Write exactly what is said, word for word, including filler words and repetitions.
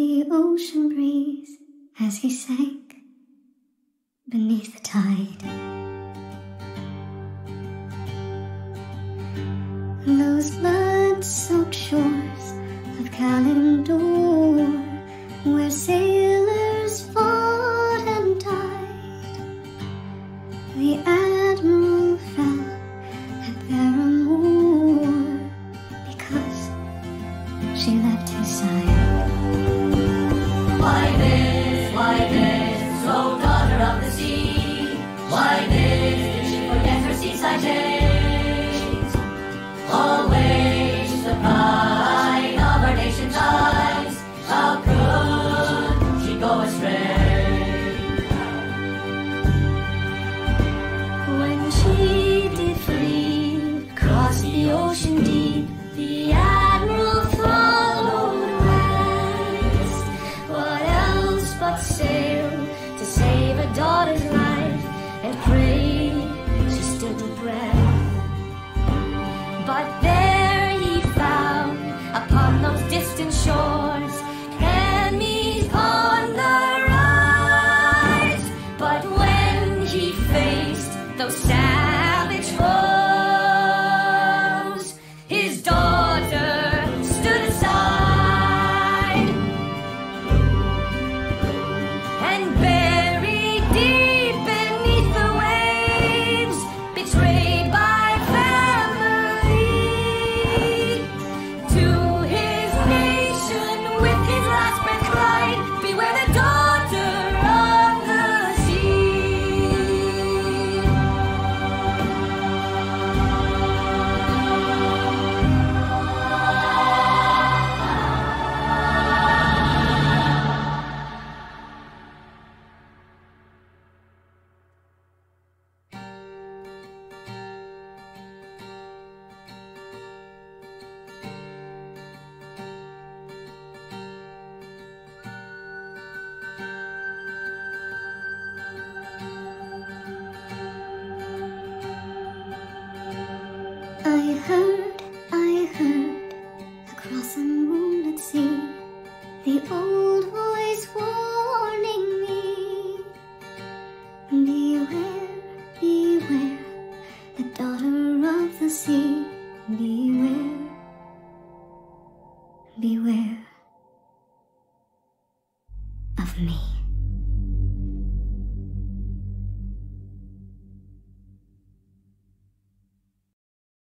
the ocean breeze as he sank beneath the tide. Those blood-soaked shores of Kalimdor, where sailors fought and died. The admiral fell at Paramore because she left his side. Why this, why this, oh daughter of the sea? Why this, did she forget her seaside days? Always the pride of our nation's eyes. How could she go astray? When she did flee across the ocean deep, the admiral followed west. What else but sail to save a daughter's life and pray she stood her breath? But there he found upon those distant shores enemies on the rise. But when he faced those savage foes, his daughter stood aside, and buried deep beneath the waves, betrayed by family, to his nation with his last breath cried, beware the daughter of the sea. I heard, I heard, across a moonlit sea, the old voice warning me. Beware, beware, the daughter of the sea. Beware, beware of me.